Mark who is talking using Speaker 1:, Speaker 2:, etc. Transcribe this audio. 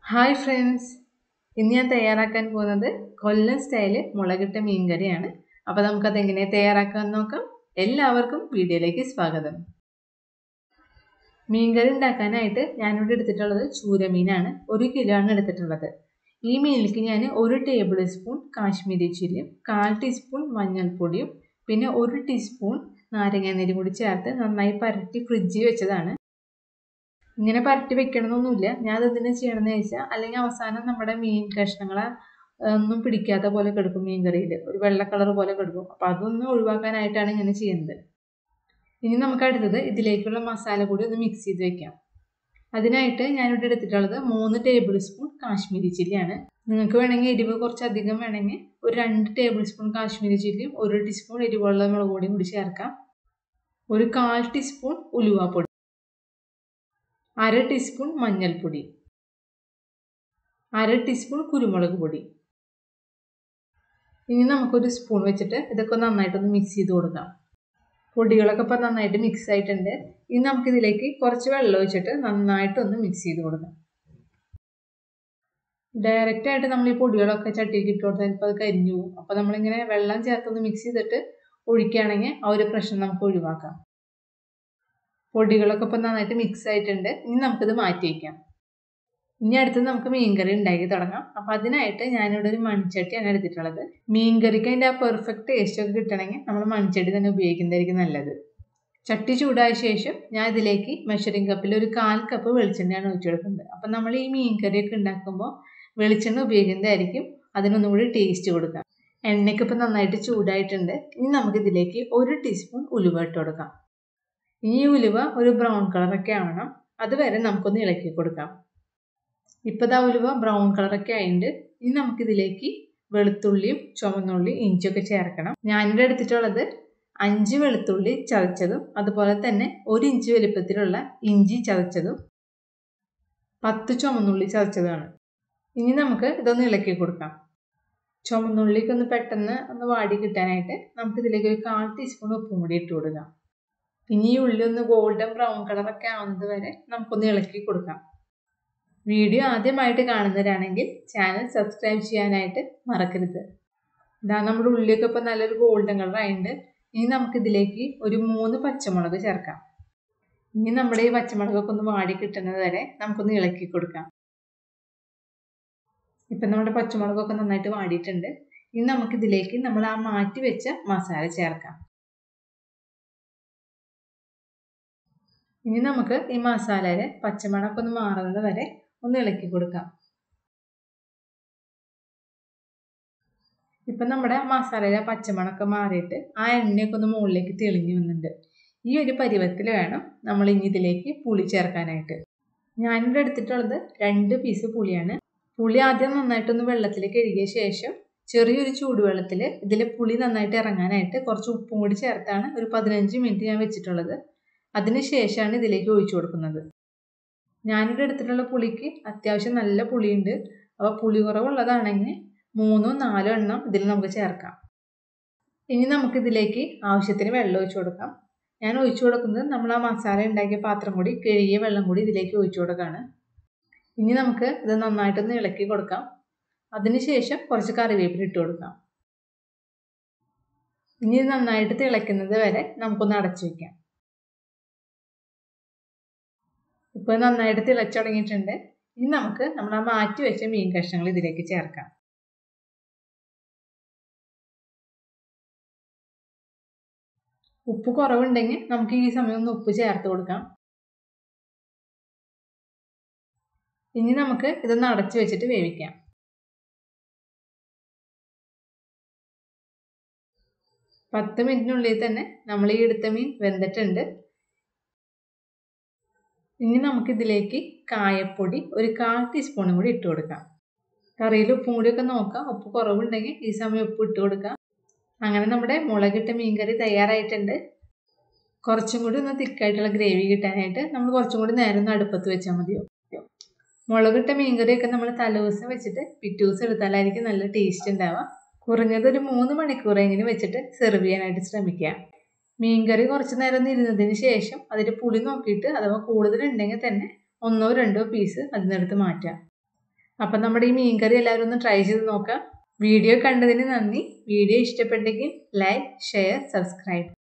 Speaker 1: Hi friends, ഇന്ന് ഞാൻ തയ്യാറാക്കാൻ പോകുന്നത് കൊല്ലം സ്റ്റൈല് മുളകിട്ട മീൻ കറിയാണ്. അപ്പോൾ നമുക്കത് എങ്ങനെ തയ്യാറാക്കാൻ നോക്കാം. എല്ലാവർക്കും വീഡിയോയിലേക്ക് സ്വാഗതം. മീൻ കറി ഉണ്ടാക്കാനായിട്ട് ഞാനിവിടെ എടുത്തിട്ടുള്ളത് ചൂരമീനാണ്. 1 കിലോ ആണ് എടുത്തിട്ടുള്ളത്. ഈ മീനിലേക്ക് ഞാൻ 1 ടേബിൾ സ്പൂൺ കാശ്മീരി ചില്ലിയും 1/4 ടീസ്പൂൺ മഞ്ഞൾപ്പൊടിയും പിന്നെ 1 ടീസ്പൂൺ നാരങ്ങാനീരും കൂടി ചേർത്ത് നന്നായി പരട്ടി ഫ്രിഡ്ജിൽ വെച്ചതാണ്. ഇങ്ങനെ പരട്ടി വെക്കണമെന്നൊന്നുമില്ല. ഞാൻ അതെന്തിനാ ചെയ്യണമെന്ന് ചോദിച്ചാൽ, അല്ലെങ്കിൽ അവസാനം നമ്മുടെ മീൻ കഷ്ണങ്ങളെ ഒന്നും പിടിക്കാത്ത പോലെ കിടക്കും. മീൻ കറിയിൽ ഒരു വെള്ള കളർ പോലെ കിടക്കും. അപ്പോൾ അതൊന്നും ഒഴിവാക്കാനായിട്ടാണ് ഇങ്ങനെ ചെയ്യുന്നത്. ഇനി നമുക്ക് അടുത്തത് ഇതിലേക്കുള്ള മസാല കൂടി ഒന്ന് മിക്സ് ചെയ്ത് വെക്കാം. അതിനായിട്ട് ഞാനിവിടെ എടുത്തിട്ടുള്ളത് 3 ടേബിൾ സ്പൂൺ കാശ്മീരി ചില്ലിയാണ്. നിങ്ങൾക്ക് വേണമെങ്കിൽ എരിവ് കുറച്ചധികം വേണമെങ്കിൽ ഒരു 2 ടേബിൾ സ്പൂൺ കാശ്മീരി ചില്ലിയും 1 ടീസ്പൂൺ എരിവുള്ള മുളക് പൊടിയും കൂടി ചേർക്കാം. ഒരു 1/4 ടീസ്പൂൺ ഉലുവാപ്പൊടി, 1/2 ടീസ്പൂൺ മഞ്ഞൾപ്പൊടി, 1/2 ടീസ്പൂൺ കുരുമുളക് പൊടി. ഇനി നമുക്കൊരു സ്പൂൺ വെച്ചിട്ട് ഇതൊക്കെ നന്നായിട്ടൊന്ന് മിക്സ് ചെയ്ത് കൊടുക്കാം. പൊടികളൊക്കെ ഇപ്പോൾ നന്നായിട്ട് മിക്സ് ആയിട്ടുണ്ട്. ഇനി നമുക്കിതിലേക്ക് കുറച്ച് വെള്ളം ഒഴിച്ചിട്ട് നന്നായിട്ടൊന്ന് മിക്സ് ചെയ്ത് കൊടുക്കാം. ഡയറക്റ്റായിട്ട് നമ്മൾ ഈ പൊടികളൊക്കെ ചട്ടിയിൽ ഇട്ട് കൊടുത്താൽ ഇപ്പോൾ അത് കരിഞ്ഞു പോകും. അപ്പോൾ നമ്മളിങ്ങനെ വെള്ളം ചേർത്തൊന്ന് മിക്സ് ചെയ്തിട്ട് ഒഴിക്കുകയാണെങ്കിൽ ആ ഒരു പ്രശ്നം നമുക്ക് ഒഴിവാക്കാം. പൊടികളൊക്കെ ഇപ്പോൾ നന്നായിട്ട് മിക്സ് ആയിട്ടുണ്ട്. ഇനി നമുക്കിത് മാറ്റി വയ്ക്കാം. ഇനി അടുത്ത് നമുക്ക് മീൻകറി ഉണ്ടാക്കി തുടങ്ങാം. അപ്പോൾ അതിനായിട്ട് ഞാനിവിടെ ഒരു മൺചട്ടിയാണ് എടുത്തിട്ടുള്ളത്. മീൻകറിക്ക് അതിൻ്റെ ആ പെർഫെക്റ്റ് ടേസ്റ്റ് ഒക്കെ കിട്ടണമെങ്കിൽ നമ്മൾ മൺചട്ടി തന്നെ ഉപയോഗിക്കുന്നതായിരിക്കും നല്ലത്. ചട്ടി ചൂടായ ശേഷം ഞാൻ ഇതിലേക്ക് മെഷറിംഗ് കപ്പിൽ ഒരു 1/4 കപ്പ് വെളിച്ചെണ്ണയാണ് ഒഴിച്ചെടുക്കുന്നത്. അപ്പം നമ്മൾ ഈ മീൻകറിയൊക്കെ ഉണ്ടാക്കുമ്പോൾ വെളിച്ചെണ്ണ ഉപയോഗിക്കുന്നതായിരിക്കും അതിനൊന്നും കൂടി ടേസ്റ്റ് കൊടുക്കാം. എണ്ണയ്ക്ക് ഇപ്പോൾ നന്നായിട്ട് ചൂടായിട്ടുണ്ട്. ഇനി നമുക്കിതിലേക്ക് 1 ടീസ്പൂൺ ഉലുവ ഇട്ട് കൊടുക്കാം. ഈ ഉലുവ ഒരു ബ്രൗൺ കളറൊക്കെ ആവണം. അതുവരെ നമുക്കൊന്ന് ഇളക്കി കൊടുക്കാം. ഇപ്പോൾ ദാ ഉലുവ ബ്രൗൺ കളറൊക്കെ ആയിട്ടുണ്ട്. ഇനി നമുക്കിതിലേക്ക് വെളുത്തുള്ളിയും ചുവന്നുള്ളി ഇഞ്ചിയൊക്കെ ചേർക്കണം. ഞാനിവിടെ എടുത്തിട്ടുള്ളത് 5 വെളുത്തുള്ളി ചതച്ചതും അതുപോലെ തന്നെ 1 ഇഞ്ച് വലുപ്പത്തിലുള്ള ഇഞ്ചി ചതച്ചതും 10 ചുവന്നുള്ളി ചതച്ചതുമാണ്. ഇനി നമുക്ക് ഇതൊന്ന് ഇളക്കി കൊടുക്കാം. ചുവന്നുള്ളിക്കൊന്ന് പെട്ടെന്ന് ഒന്ന് വാടി കിട്ടാനായിട്ട് നമുക്കിതിലേക്ക് ഒരു 1/4 ടീസ്പൂൺ ഉപ്പും കൂടി ഇട്ട് കൊടുക്കാം. ഇനി ഈ ഉള്ളി ഒന്ന് ഗോൾഡൻ ബ്രൗൺ കളറൊക്കെ ആവുന്നത് വരെ നമുക്കൊന്ന് ഇളക്കി കൊടുക്കാം. വീഡിയോ ആദ്യമായിട്ട് കാണുന്നവരാണെങ്കിൽ ചാനൽ സബ്സ്ക്രൈബ് ചെയ്യാനായിട്ട് മറക്കരുത്. ഇതാ നമ്മുടെ ഉള്ളിയൊക്കെ ഇപ്പോൾ നല്ലൊരു ഗോൾഡൻ കളർ ആയിട്ടുണ്ട്. ഇനി നമുക്കിതിലേക്ക് ഒരു 3 പച്ചമുളക് ചേർക്കാം. ഇനി നമ്മുടെ ഈ പച്ചമുളകൊക്കെ ഒന്ന് വാടി കിട്ടുന്നത് വരെ നമുക്കൊന്ന് ഇളക്കി കൊടുക്കാം. ഇപ്പം നമ്മുടെ പച്ചമുളകൊക്കെ നന്നായിട്ട് വാടിയിട്ടുണ്ട്. ഇനി നമുക്കിതിലേക്ക് നമ്മൾ ആ മാറ്റി വെച്ച മസാല ചേർക്കാം. ഇനി നമുക്ക് ഈ മസാലയുടെ പച്ചമണമൊക്കെ ഒന്ന് മാറുന്നത് വരെ ഒന്ന് ഇളക്കി കൊടുക്കാം. ഇപ്പം നമ്മുടെ മസാലയിലെ പച്ചമണമൊക്കെ മാറിയിട്ട് ആ എണ്ണയൊക്കെ ഒന്ന് മുകളിലേക്ക് തെളിഞ്ഞു വന്നിട്ടുണ്ട്. ഈ ഒരു പരുവത്തിൽ വേണം നമ്മൾ ഇനി ഇതിലേക്ക് പുളി ചേർക്കാനായിട്ട്. ഞാനിവിടെ എടുത്തിട്ടുള്ളത് 2 പീസ് പുളിയാണ്. പുളി ആദ്യം നന്നായിട്ടൊന്ന് വെള്ളത്തിൽ കഴുകിയ ശേഷം ചെറിയൊരു ചൂടുവെള്ളത്തിൽ ഇതിൽ പുളി നന്നായിട്ട് ഇറങ്ങാനായിട്ട് കുറച്ച് ഉപ്പും കൂടി ചേർത്താണ് ഒരു 15 മിനിറ്റ് ഞാൻ വെച്ചിട്ടുള്ളത്. അതിനുശേഷമാണ് ഇതിലേക്ക് ഒഴിച്ചു കൊടുക്കുന്നത്. ഞാനിവിടെ എടുത്തിട്ടുള്ള പുളിക്ക് അത്യാവശ്യം നല്ല പുളിയുണ്ട്. അപ്പോൾ പുളി കുറവുള്ളതാണെങ്കിൽ 3-4 എണ്ണം ഇതിൽ നമുക്ക് ചേർക്കാം. ഇനി നമുക്കിതിലേക്ക് ആവശ്യത്തിന് വെള്ളം ഒഴിച്ചു കൊടുക്കാം. ഞാൻ ഒഴിച്ചു കൊടുക്കുന്നത് നമ്മൾ ആ മസാല ഉണ്ടാക്കിയ പാത്രം കൂടി കഴുകിയ വെള്ളം കൂടി ഇതിലേക്ക് ഒഴിച്ചു കൊടുക്കുകയാണ്. ഇനി നമുക്ക് ഇത് നന്നായിട്ടൊന്ന് ഇളക്കി കൊടുക്കാം. അതിനുശേഷം കുറച്ച് കറിവേപ്പില ഇട്ട് കൊടുക്കാം. ഇനി ഇത് നന്നായിട്ട് തിളയ്ക്കുന്നത് വരെ നമുക്കൊന്ന് അടച്ചു വയ്ക്കാം. ഇപ്പോൾ നന്നായിട്ട് തിളച്ചു തുടങ്ങിയിട്ടുണ്ട്. ഇനി നമുക്ക് നമ്മൾ ആ മാറ്റി വെച്ച മീൻ കഷ്ണങ്ങൾ ഇതിലേക്ക് ചേർക്കാം. ഉപ്പ് കുറവുണ്ടെങ്കിൽ നമുക്ക് ഈ സമയം ഒന്ന് ഉപ്പ് ചേർത്ത് കൊടുക്കാം. ഇനി നമുക്ക് ഇതൊന്ന് അടച്ചു വെച്ചിട്ട് വേവിക്കാം. പത്ത് മിനിറ്റിനുള്ളിൽ തന്നെ നമ്മൾ ഈ എടുത്ത മീൻ വെന്തിട്ടുണ്ട്. ഇനി നമുക്കിതിലേക്ക് കായപ്പൊടി ഒരു 1/4 ടീസ്പൂണും കൂടി ഇട്ട് കൊടുക്കാം. കറിയിൽ ഉപ്പും കൂടിയൊക്കെ നോക്കാം. ഉപ്പ് കുറവുണ്ടെങ്കിൽ ഈ സമയം ഉപ്പ് ഇട്ട് കൊടുക്കാം. അങ്ങനെ നമ്മുടെ മുളകിട്ട മീൻകറി തയ്യാറായിട്ടുണ്ട്. കുറച്ചും കൂടി ഒന്ന് തിക്കായിട്ടുള്ള ഗ്രേവി കിട്ടാനായിട്ട് നമ്മൾ കുറച്ചും കൂടി നേരം ഒന്ന് അടുപ്പത്ത് വെച്ചാൽ മതിയോ. മുളകിട്ട മീൻകറിയൊക്കെ നമ്മൾ തലേദിവസം വെച്ചിട്ട് പിറ്റേ ദിവസം എടുത്താലായിരിക്കും നല്ല ടേസ്റ്റ് ഉണ്ടാവുക. കുറഞ്ഞത് ഒരു 3 മണിക്കൂറെങ്കിലും വെച്ചിട്ട് സെർവ് ചെയ്യാനായിട്ട് ശ്രമിക്കുക. മീൻകറി കുറച്ച് നേരം ഒന്ന് ഇരുന്നതിന് ശേഷം അതിൻ്റെ പുളി നോക്കിയിട്ട് അഥവാ കൂടുതലുണ്ടെങ്കിൽ തന്നെ 1-2 പീസ് അതിനടുത്ത് മാറ്റാം. അപ്പം നമ്മുടെ ഈ മീൻകറി എല്ലാവരും ഒന്ന് ട്രൈ ചെയ്ത് നോക്കാം. വീഡിയോ കണ്ടതിന് നന്ദി. വീഡിയോ ഇഷ്ടപ്പെട്ടെങ്കിൽ ലൈക്ക്, ഷെയർ, സബ്സ്ക്രൈബ്.